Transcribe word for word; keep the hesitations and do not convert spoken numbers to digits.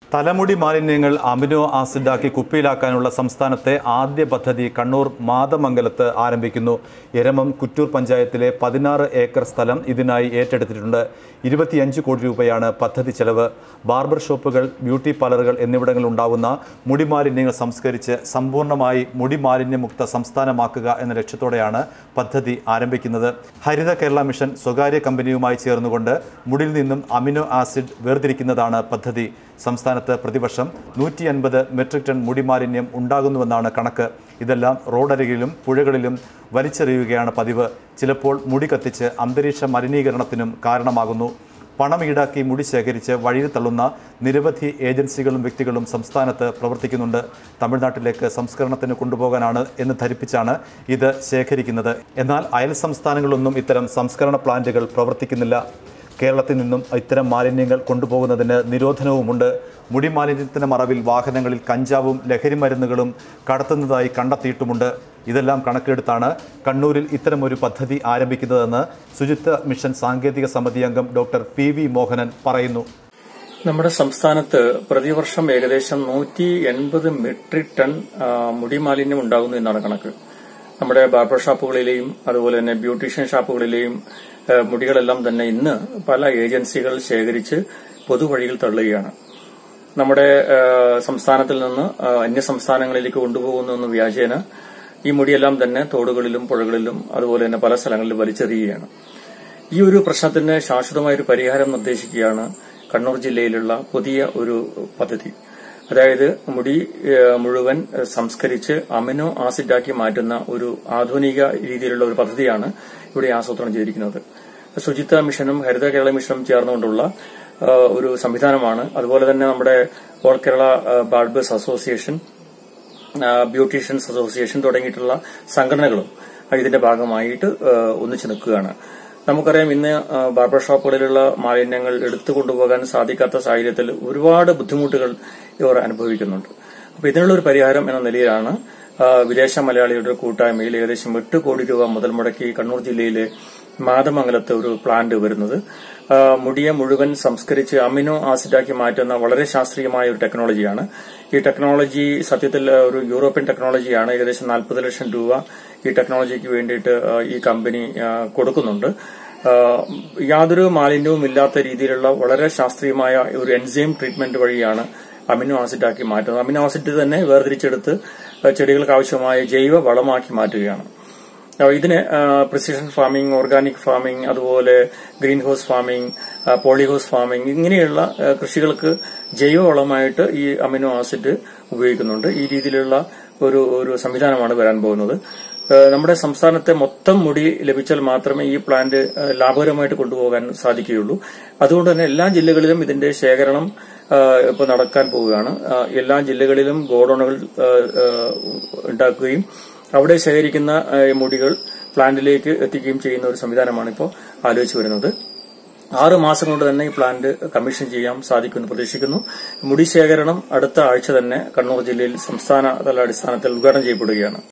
തലമുടി മാലിന്യങ്ങൾ അമിനോ ആസിഡാക്കി കുപ്പിയിലാക്കാനുള്ള സംസ്ഥാനത്തെ ആദ്യ പദ്ധതി കണ്ണൂർ മാതമംഗലത്ത് ആരംഭിക്കുന്നു. എരമം കുറ്റൂർ പഞ്ചായത്തിലെ പതിനാറ് ഏക്കർ സ്ഥലം ഇതിനായി ഏറ്റെടുത്തിട്ടുണ്ട്. ഇരുപത്തിയഞ്ച് കോടി രൂപയാണ് പദ്ധതി ചെലവ്. ബാർബർ ഷോപ്പുകൾ, ബ്യൂട്ടി പാർലറുകൾ എന്നിവിടങ്ങളിൽ ഉണ്ടാകുന്ന മുടി മാലിന്യങ്ങൾ സംസ്കരിച്ച് സമ്പൂർണ്ണമായി മുടി മാലിന്യമുക്ത സംസ്ഥാനമാക്കുക എന്ന ലക്ഷ്യത്തോടെയാണ് പദ്ധതി ആരംഭിക്കുന്നത്. ഹരിത കേരള മിഷൻ സ്വകാര്യ കമ്പനിയുമായി ചേർന്നുകൊണ്ട് മുടിയിൽ നിന്നും അമിനോ ആസിഡ് വേർതിരിക്കുന്നതാണ് പദ്ധതി. സംസ്ഥാനത്ത് പ്രതിവർഷം നൂറ്റി അൻപത് മെട്രിക് ടൺ മുടിമാലിന്യം ഉണ്ടാകുന്നുവെന്നാണ് കണക്ക്. ഇതെല്ലാം റോഡരികിലും പുഴകളിലും വലിച്ചെറിയുകയാണ് പതിവ്. ചിലപ്പോൾ മുടി കത്തിച്ച് അന്തരീക്ഷ മലിനീകരണത്തിനും കാരണമാകുന്നു. പണം ഈടാക്കി മുടി ശേഖരിച്ച് വഴിയിൽ തള്ളുന്ന നിരവധി ഏജൻസികളും വ്യക്തികളും സംസ്ഥാനത്ത് പ്രവർത്തിക്കുന്നുണ്ട്. തമിഴ്നാട്ടിലേക്ക് സംസ്കരണത്തിന് കൊണ്ടുപോകാനാണ് എന്ന് ധരിപ്പിച്ചാണ് ഇത് ശേഖരിക്കുന്നത്. എന്നാൽ അയൽ സംസ്ഥാനങ്ങളിലൊന്നും ഇത്തരം സംസ്കരണ പ്ലാന്റുകൾ പ്രവർത്തിക്കുന്നില്ല. കേരളത്തിൽ നിന്നും ഇത്തരം മാലിന്യങ്ങൾ കൊണ്ടുപോകുന്നതിന് നിരോധനവുമുണ്ട്. മുടി മാലിന്യത്തിൻ്റെ മറവിൽ വാഹനങ്ങളിൽ കഞ്ചാവും ലഹരി മരുന്നുകളും കടത്തുന്നതായി കണ്ടെത്തിയിട്ടുമുണ്ട്. ഇതെല്ലാം കണക്കിലെടുത്താണ് കണ്ണൂരിൽ ഇത്തരമൊരു പദ്ധതി ആരംഭിക്കുന്നതെന്ന് ശുചിത്വ മിഷൻ സാങ്കേതിക സമിതി അംഗം ഡോക്ടർ പി വി മോഹനൻ പറയുന്നു. നമ്മുടെ സംസ്ഥാനത്ത് പ്രതിവർഷം ഏകദേശം നൂറ്റി എൺപത് മെട്രിക് ടൺ മുടി മാലിന്യം ഉണ്ടാകുന്നു എന്നാണ് കണക്ക്. നമ്മുടെ ബാർബർ ഷോപ്പുകളിലെയും അതുപോലെ തന്നെ ബ്യൂട്ടീഷ്യൻ ഷോപ്പുകളിലെയും മുടികളെല്ലാം തന്നെ ഇന്ന് പല ഏജൻസികൾ ശേഖരിച്ച് പൊതുവഴിയിൽ തള്ളുകയാണ്. നമ്മുടെ സംസ്ഥാനത്തിൽ നിന്ന് അന്യ സംസ്ഥാനങ്ങളിലേക്ക് കൊണ്ടുപോകുന്നു എന്ന വ്യാജേന ഈ മുടിയെല്ലാം തന്നെ തോടുകളിലും പുഴകളിലും അതുപോലെ തന്നെ പല സ്ഥലങ്ങളിലും വലിച്ചെറിയുകയാണ്. ഈ ഒരു പ്രശ്നത്തിന് ശാശ്വതമായൊരു പരിഹാരം നിർദ്ദേശിക്കുകയാണ് കണ്ണൂർ ജില്ലയിലുള്ള പുതിയ ഒരു പദ്ധതി. അതായത് മുടി മുഴുവൻ സംസ്കരിച്ച് അമിനോ ആസിഡാക്കി മാറ്റുന്ന ഒരു ആധുനിക രീതിയിലുള്ള ഒരു പദ്ധതിയാണ് ഇവിടെ ആസൂത്രണം ചെയ്തിരിക്കുന്നത്. ശുചിത്വ മിഷനും ഹരിത കേരള മിഷനും ചേർന്നുകൊണ്ടുള്ള ഒരു സംവിധാനമാണ്. അതുപോലെ തന്നെ നമ്മുടെ all Kerala barbers association, beauticians association തുടങ്ങിയിട്ടുള്ള സംഘടനകളും ഇതിന്റെ ഭാഗമായിട്ട് ഒന്നിച്ചു നിൽക്കുകയാണ്. നമുക്കറിയാം, ഇന്ന് ബാർബർ ഷോപ്പുകളിലുള്ള മാലിന്യങ്ങൾ എടുത്തു കൊണ്ടുപോകാൻ സാധിക്കാത്ത സാഹചര്യത്തിൽ ഒരുപാട് ബുദ്ധിമുട്ടുകൾ ഇവർ അനുഭവിക്കുന്നുണ്ട്. അപ്പൊ ഇതിനുള്ള ഒരു പരിഹാരം എന്ന നിലയിലാണ് വിദേശ മലയാളികളുടെ കൂട്ടായ്മയിൽ ഏകദേശം എട്ട് കോടി രൂപ മുതൽ മുടക്കി കണ്ണൂർ ജില്ലയിലെ മാതമംഗലത്ത് ഒരു പ്ലാന്റ് വരുന്നത്. മുടിയെ മുഴുവൻ സംസ്കരിച്ച് അമിനോ ആസിഡാക്കി മാറ്റുന്ന വളരെ ശാസ്ത്രീയമായ ഒരു ടെക്നോളജിയാണ്. ഈ ടെക്നോളജി സത്യത്തിൽ ഒരു യൂറോപ്യൻ ടെക്നോളജിയാണ്. ഏകദേശം നാൽപ്പത് ലക്ഷം രൂപ ഈ ടെക്നോളജിക്ക് വേണ്ടിയിട്ട് ഈ കമ്പനി കൊടുക്കുന്നുണ്ട്. യാതൊരു മാലിന്യവും ഇല്ലാത്ത രീതിയിലുള്ള വളരെ ശാസ്ത്രീയമായ ഒരു എൻസൈം ട്രീറ്റ്മെന്റ് വഴിയാണ് അമിനോ ആസിഡാക്കി മാറ്റുന്നത്. അമിനോ ആസിഡ് തന്നെ വേർതിരിച്ചെടുത്ത് ചെടികൾക്ക് ആവശ്യമായ ജൈവ വളമാക്കി മാറ്റുകയാണ്. ഇതിന് പ്രിസിഷൻ ഫാമിംഗ്, ഓർഗാനിക് ഫാമിംഗ്, അതുപോലെ green house farming, polyhouse farming ഇങ്ങനെയുള്ള കൃഷികൾക്ക് ജൈവവളമായിട്ട് ഈ അമിനോ ആസിഡ് ഉപയോഗിക്കുന്നുണ്ട്. ഈ രീതിയിലുള്ള ഒരു ഒരു സംവിധാനമാണ് വരാൻ പോകുന്നത്. നമ്മുടെ സംസ്ഥാനത്തെ മൊത്തം മുടി ലഭിച്ചാൽ മാത്രമേ ഈ പ്ലാന്റ് ലാഭകരമായിട്ട് കൊണ്ടുപോകാൻ സാധിക്കുകയുള്ളൂ. അതുകൊണ്ട് തന്നെ എല്ലാ ജില്ലകളിലും ഇതിന്റെ ശേഖരണം ഇപ്പൊ നടക്കാൻ പോവുകയാണ്. എല്ലാ ജില്ലകളിലും ഗോഡൌണുകൾ ഉണ്ടാക്കുകയും അവിടെ ശേഖരിക്കുന്ന മുടികൾ പ്ലാന്റിലേക്ക് എത്തിക്കുകയും ചെയ്യുന്ന ഒരു സംവിധാനമാണ് ഇപ്പോൾ ആലോചിച്ചു വരുന്നത്. ആറ് മാസം കൊണ്ട് തന്നെ ഈ പ്ലാന്റ് കമ്മീഷൻ ചെയ്യാൻ സാധിക്കുമെന്ന് പ്രതീക്ഷിക്കുന്നു. മുടി ശേഖരണം അടുത്ത ആഴ്ച തന്നെ കണ്ണൂർ ജില്ലയിൽ സംസ്ഥാനതല അടിസ്ഥാനത്തിൽ ഉദ്ഘാടനം ചെയ്യപ്പെടുകയാണ്.